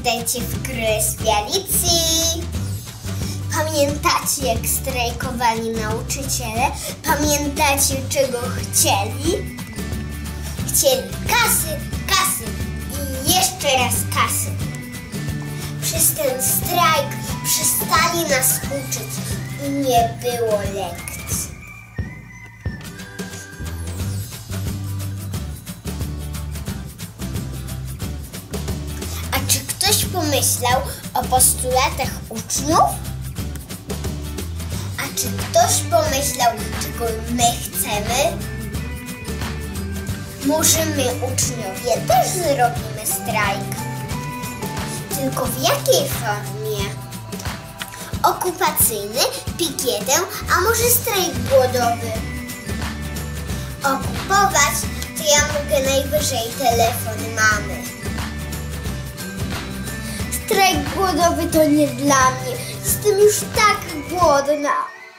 Witajcie w Królestwie Alicji. Pamiętacie, jak strajkowali nauczyciele? Pamiętacie, czego chcieli? Chcieli kasy, kasy i jeszcze raz kasy. Przez ten strajk przestali nas uczyć i nie było lekcji. A czy ktoś pomyślał o postulatach uczniów? A czy ktoś pomyślał, czego my chcemy? Może my, uczniowie, też zrobimy strajk. Tylko w jakiej formie? Okupacyjny, pikietę, a może strajk głodowy? Okupować to ja mogę najwyżej telefon mamy. Strajk głodowy to nie dla mnie. Jestem już tak głodna.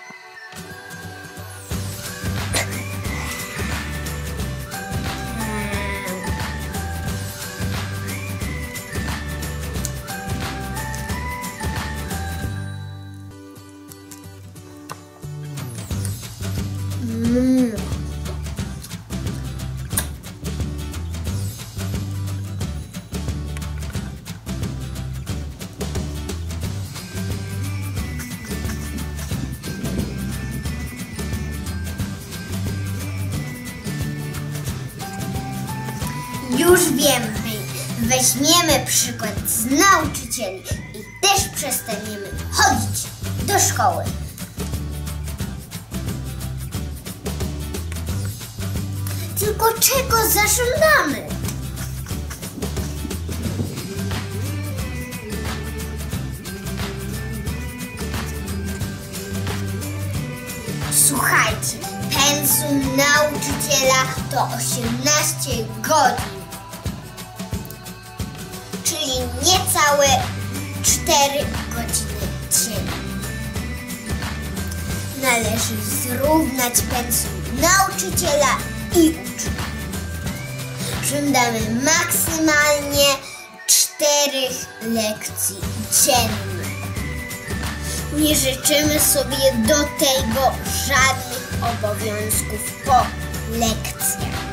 Już wiem, weźmiemy przykład z nauczycieli i też przestaniemy chodzić do szkoły. Tylko czego zażądamy? Słuchajcie, pensum nauczyciela to 18 godzin. Czyli niecałe 4 godziny dziennie. Należy zrównać pensum nauczyciela i uczniów. Żądamy maksymalnie 4 lekcji dziennie. Nie życzymy sobie do tego żadnych obowiązków po lekcjach.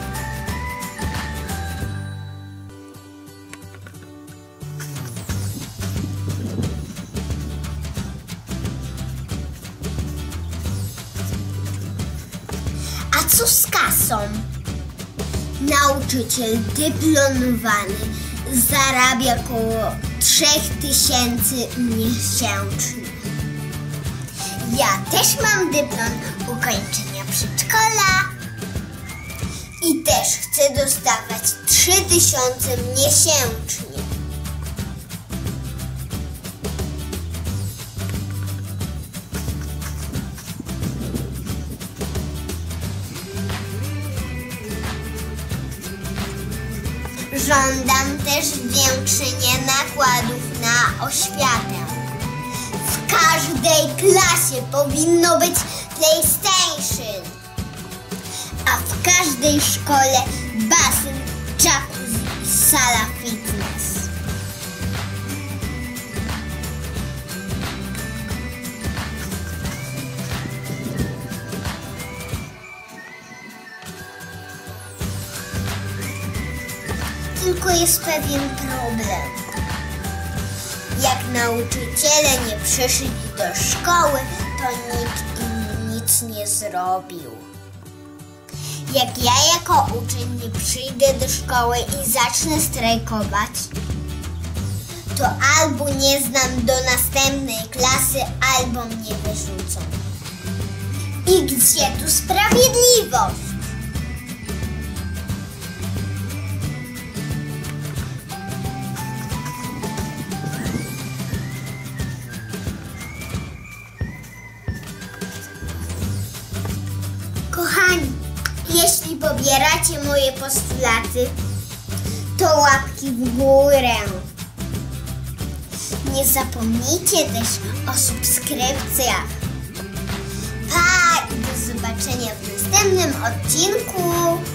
A co z kasą? Nauczyciel dyplomowany zarabia około 3000 miesięcznie. Ja też mam dyplom ukończenia przedszkola i też chcę dostawać 3000 miesięcznie. Żądam też zwiększenia nakładów na oświatę. W każdej klasie powinno być PlayStation, a w każdej szkole basen, jacuzzi i sala fitness. Tylko jest pewien problem. Jak nauczyciele nie przyszli do szkoły, to nikt im nic nie zrobił. Jak ja jako uczeń nie przyjdę do szkoły i zacznę strajkować, to albo nie znam do następnej klasy, albo mnie wyrzucą. I gdzie tu sprawiedliwość? Kochani, jeśli pobieracie moje postulaty, to łapki w górę. Nie zapomnijcie też o subskrypcjach. Pa i do zobaczenia w następnym odcinku.